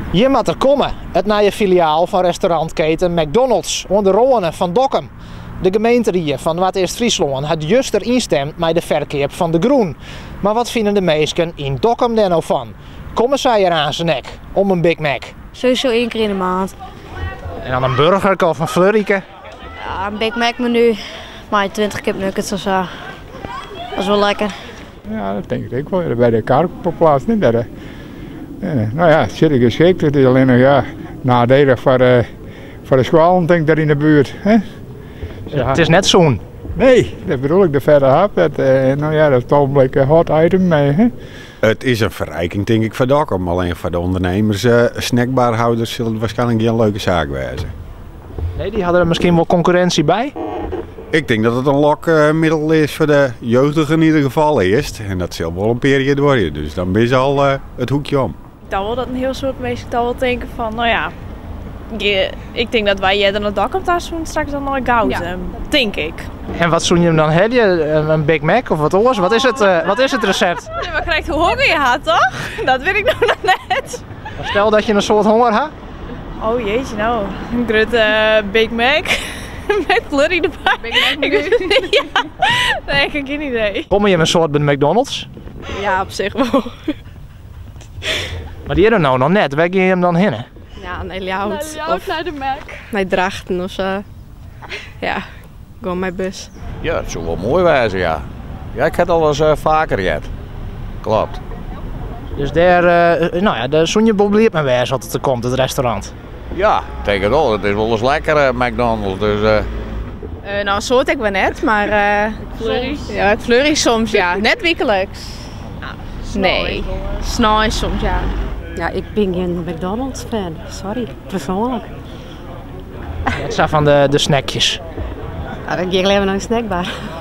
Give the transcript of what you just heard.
Je moet er komen, het nieuwe filiaal van restaurantketen McDonald's onder de Roane van Dokkum. De gemeenterie van Noord-Eerst-Friesland had juist erin stemd met de verkoop van de groen. Maar wat vinden de meesten in Dokkum daar nou van? Komen zij er aan zijn nek om een Big Mac? Sowieso 1 keer in de maand. En dan een burger of een flurrieke? Ja, een Big Mac menu. Maar 20 kipnuggets of zo. Dat is wel lekker. Ja, dat denk ik wel. Bij de karpenplaats niet. Nou ja, het zit er geschikt. Het is alleen nog nadelig voor de squalen, denk ik, daar in de buurt. Hè? Ja. Het is net zo'n. Nee, dat bedoel ik, de verder hap. Dat is toch een beetje een hot item mee. Hè? Het is een verrijking, denk ik, voor Dokkum. Alleen voor de ondernemers, snackbarhouders, zullen het waarschijnlijk geen leuke zaak wezen. Nee, die hadden er misschien wel concurrentie bij. Ik denk dat het een lokmiddel is voor de jeugdigen in ieder geval eerst. En dat zal wel een periode worden, dus dan ben je al het hoekje om. Ik denk wel dat een heel soort mensen wel denken van, nou ja, ik denk dat wij er naar dak op daar zoen straks dan nooit goud. Ja. Denk ik. En wat zoen je hem dan? Heb je een Big Mac of wat anders? Wat is het recept? Ja, maar krijgt hoe honger je had, toch? Dat weet ik nou nog net. Stel dat je een soort honger hebt. Oh jeetje, nou. Een grote Big Mac. Met flurry erbij. Big Mac ja. Nee, ik heb geen idee. Kom je een soort bij de McDonald's? Ja, op zich wel. Maar die hebben nou nog net. Waar ga je hem dan heen? Ja, naar Ljout. Of naar de Mac. Naar Drachten of zo. Ja, gewoon mijn bus. Ja, het zou wel mooi wezen, ja. Ja, ik heb het al eens vaker gehad. Klopt. Dus daar zoen je blij mee wezen als het komt, het restaurant. Ja, ik denk het wel. Het is wel eens lekker, McDonald's. Dus, Nou, zo ik wel net, maar... flurry? Ja, ik flurry soms, ja. Net wekelijks. Nee. Snel soms, ja. Ja, ik ben geen McDonald's fan. Sorry, persoonlijk. Het zijn van de snackjes. Ja, dan ga ik alleen maar naar een snackbar.